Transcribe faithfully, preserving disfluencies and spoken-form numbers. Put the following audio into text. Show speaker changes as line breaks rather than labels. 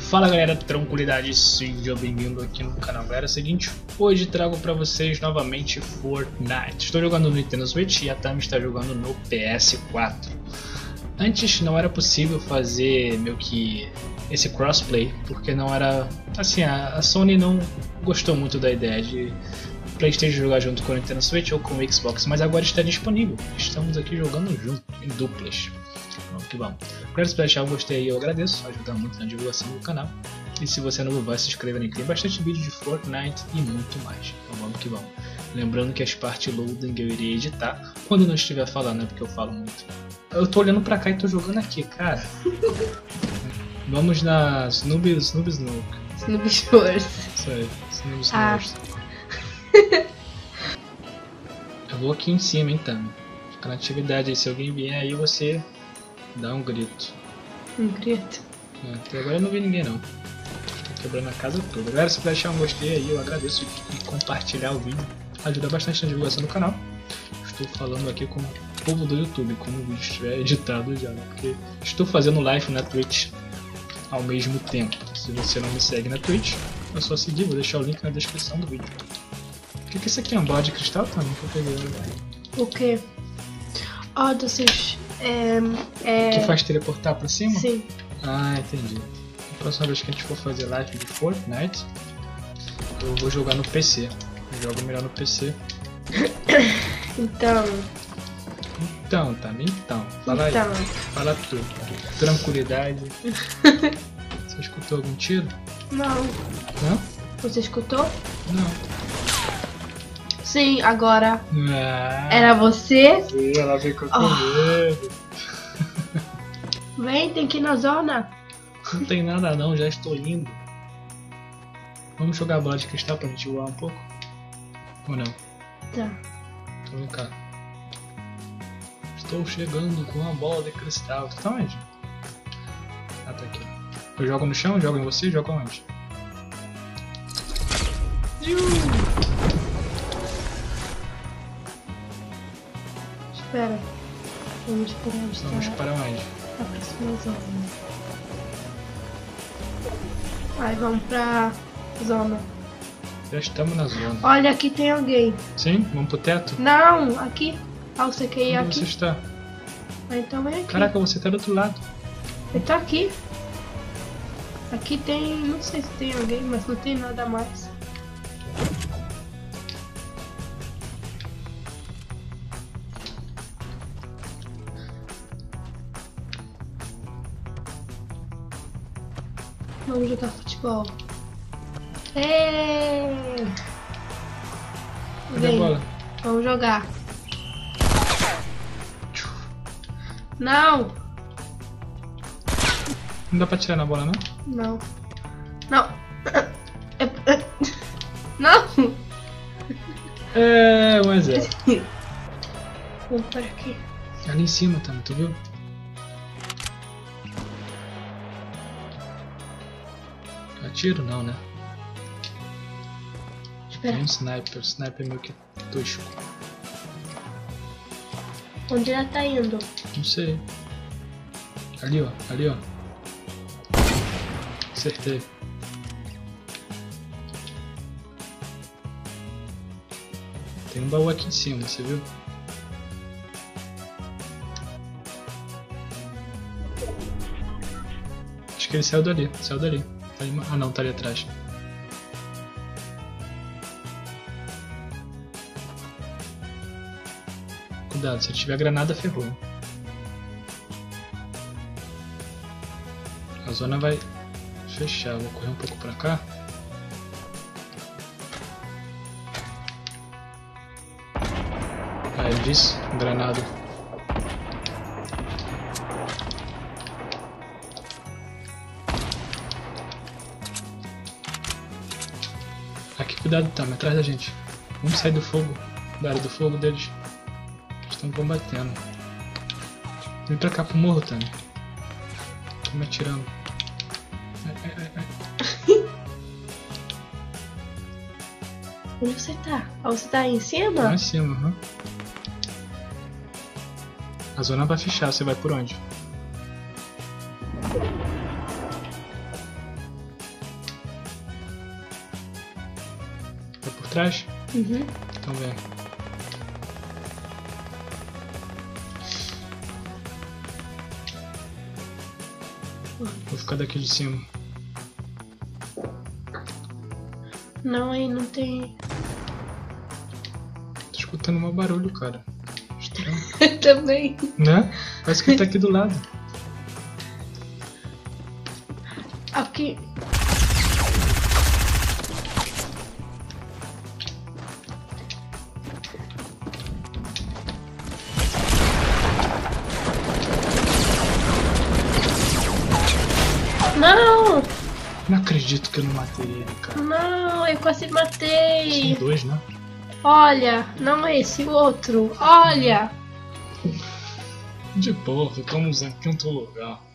Fala galera, tranquilidade, seja bem-vindo aqui no canal. Galera, é o seguinte, hoje trago pra vocês novamente Fortnite. Estou jogando no Nintendo Switch e a Tami está jogando no P S quatro. Antes não era possível fazer meio que esse crossplay, porque não era, assim, a, a Sony não gostou muito da ideia de PlayStation jogar junto com o Nintendo Switch ou com o Xbox, mas agora está disponível. Estamos aqui jogando junto, em duplas. Vamos que vamos. Claro, se deixar o gostei aí, eu agradeço, ajuda muito na divulgação do canal. E se você não vai se inscrever aqui, tem bastante vídeo de Fortnite e muito mais. Então vamos que vamos. Lembrando que as partes loading eu irei editar quando não estiver falando, é porque eu falo muito. Eu tô olhando pra cá e tô jogando aqui, cara. Vamos na Snoob Snoob Snook.
Snoob Shores.
Isso aí, Snoob
Ah.
Snoob. Eu vou aqui em cima, hein, Tami. Fica na atividade aí, se alguém vier aí você dá um grito.
Um grito.
É, até agora eu não vi ninguém não. Tô quebrando a casa toda. Galera, se puder deixar um gostei aí, eu agradeço e compartilhar o vídeo. Ajuda bastante na divulgação do canal. Estou falando aqui com o povo do YouTube, quando o vídeo estiver editado já, né? Porque estou fazendo live na Twitch ao mesmo tempo. Se você não me segue na Twitch, é só seguir, vou deixar o link na descrição do vídeo. O que, que isso aqui é? Um bola de cristal também? Que eu peguei.
O que? Ó, oh, vocês. É, é...
Que faz teleportar pra cima?
Sim.
Ah, entendi. A próxima vez que a gente for fazer live de Fortnite, eu vou jogar no P C. Eu jogo melhor no P C.
Então.
Então, tá? Então. Fala
então.
aí. Fala tudo. Tranquilidade. Você escutou algum tiro?
Não.
Não?
Você escutou?
Não.
Sim, agora.
Ah,
Era você?
ela ficou com
Oh.
medo.
Vem, tem que ir na zona.
Não tem nada não, já estou indo. Vamos jogar bola de cristal pra gente voar um pouco? Ou não?
Tá.
Então vem cá. Estou chegando com uma bola de cristal. Tu tá onde? Ah, tá aqui. Eu jogo no chão, jogo em você, jogo onde?
Espera. Vamos para onde
Vamos
está
para onde?
a próxima zona. Aí vamos pra zona.
Já estamos na zona.
Olha, aqui tem alguém.
Sim? Vamos pro teto?
Não, aqui. Ah, você quer ir
Onde
aqui?
você está?
Ah, então vem aqui.
Caraca, você tá do outro lado.
Ele tá aqui. Aqui tem. Não sei se tem alguém, mas não tem nada mais. Vamos jogar futebol. Êêêê!
Cadê a
Vem,
bola?
vamos jogar. Não!
Não dá pra tirar na bola, não?
Não. Não. Não!
É, um a zero.
Vamos por aqui.
Ali em cima também, tu viu? Atiro não, né?
Espera.
Tem um sniper, o sniper é meio que tosco.
Onde ela tá indo?
Não sei. Ali ó, ali ó. Acertei. Tem um baú aqui em cima, você viu? Acho que ele saiu dali, saiu dali. Tá ali, ah não, tá ali atrás. Cuidado, se tiver granada, ferrou. A zona vai fechar, vou correr um pouco pra cá. Ah, ele disse, granada. Aqui, cuidado, tá, atrás da gente. Vamos sair do fogo, da área do fogo deles. Estão combatendo. Vem pra cá pro morro, Tami. Tô me atirando. Ai, ai, ai, ai.
Onde você tá? Ah, você tá aí em cima?
Lá em cima, aham. Uhum. A zona vai fechar, você vai por onde? atrás?
Uhum.
Então vem. Vou ficar daqui de cima.
Não, aí não tem.
Tô escutando um barulho, cara. Estranho.
Também.
Né? Parece que ele tá aqui do lado.
Aqui. Não!
Não acredito que eu não matei ele, cara.
Não, eu quase
São
matei.
dois, né?
Olha, não é esse o outro. Olha.
De boa, ficamos em quinto lugar.